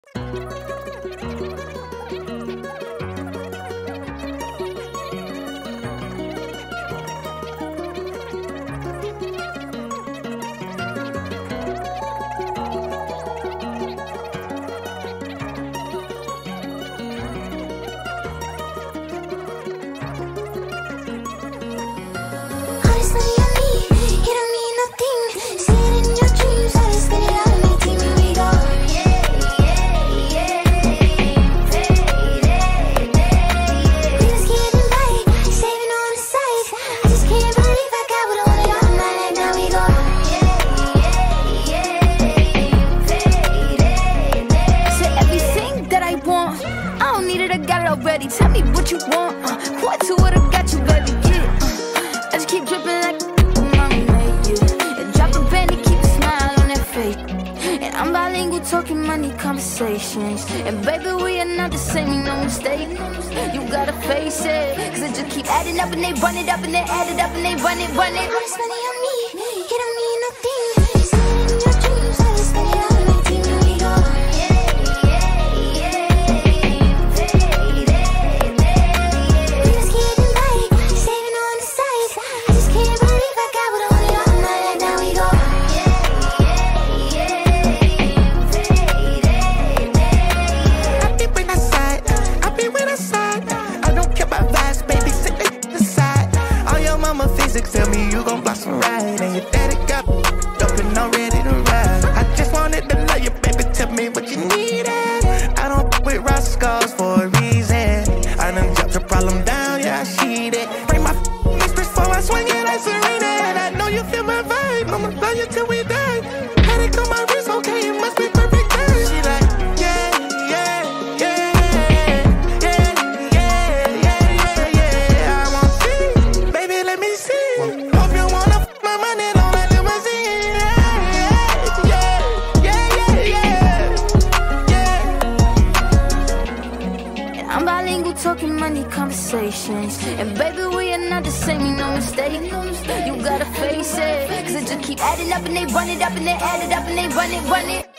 Already, tell me what you want. What to what I got you, baby. Yeah. I just keep dripping like mama made you. And drop a penny, keep a smile on that face. And I'm bilingual, talking money conversations. And baby, we are not the same, make no mistake. You gotta face it, cause it just keep adding up and they run it up and they add it up and they run it. All this money on me, it don't mean nothing. It's not in your dreams, I just spend it all on my team and we go. Tell me you gon' blossom right, and your daddy got up and I'm ready to ride. I just wanted to love you, baby, tell me what you needed. I don't with rascals for a reason. I done dropped your problem down, yeah, I see it. Bring my mistress before I swing it like Serena. And I know you feel my vibe, I'ma love you till we die. Had it on my wrist, okay, it must be perfect time. She like, yeah, yeah, yeah, yeah, yeah, yeah, yeah, yeah. I want see, baby, let me see. Hope you wanna f my money on that limousine. Yeah, yeah, yeah, yeah, yeah. And I'm bilingual, talking money conversations. And baby, we are not the same, make no mistake. You gotta face it, cause it just keep adding up and they run it up and they add it up and they run it.